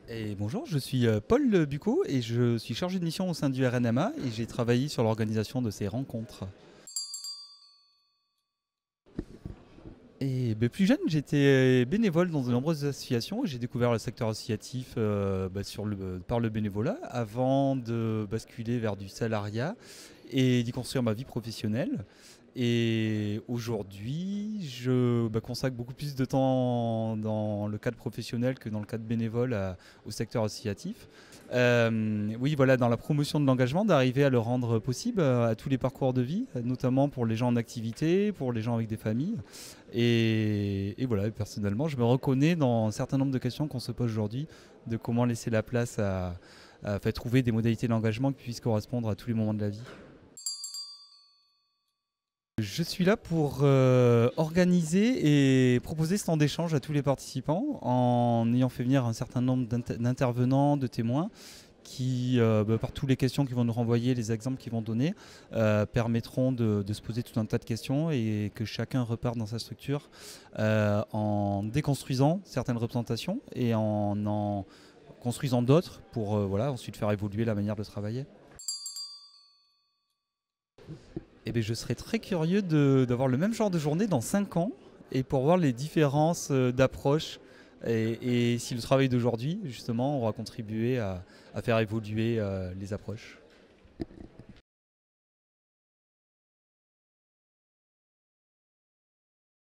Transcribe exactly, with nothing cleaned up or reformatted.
Et bonjour, je suis euh, Paul Bucco et je suis chargé de mission au sein du R N M A et j'ai travaillé sur l'organisation de ces rencontres. Et ben, plus jeune, j'étais bénévole dans de nombreuses associations et j'ai découvert le secteur associatif euh, bah, sur le- par le bénévolat avant de basculer vers du salariat et d'y construire ma vie professionnelle. Et aujourd'hui, je bah, consacre beaucoup plus de temps dans le cadre professionnel que dans le cadre bénévole à- au secteur associatif. Euh, oui, voilà, dans la promotion de l'engagement, d'arriver à le rendre possible à, à tous les parcours de vie, notamment pour les gens en activité, pour les gens avec des familles. Et, et voilà, personnellement, je me reconnais dans un certain nombre de questions qu'on se pose aujourd'hui, de comment laisser la place à, à faire trouver des modalités d'engagement qui puissent correspondre à tous les moments de la vie. Je suis là pour euh, organiser et proposer ce temps d'échange à tous les participants en ayant fait venir un certain nombre d'inter- d'intervenants, de témoins qui, euh, bah, par toutes les questions qu'ils vont nous renvoyer, les exemples qu'ils vont donner, euh, permettront de, de se poser tout un tas de questions et que chacun reparte dans sa structure euh, en déconstruisant certaines représentations et en en construisant d'autres pour euh, voilà, ensuite faire évoluer la manière de travailler. Eh bien, je serais très curieux de- d'avoir le même genre de journée dans cinq ans et pour voir les différences euh, d'approche et, et si le travail d'aujourd'hui, justement, aura contribué à, à faire évoluer euh, les approches.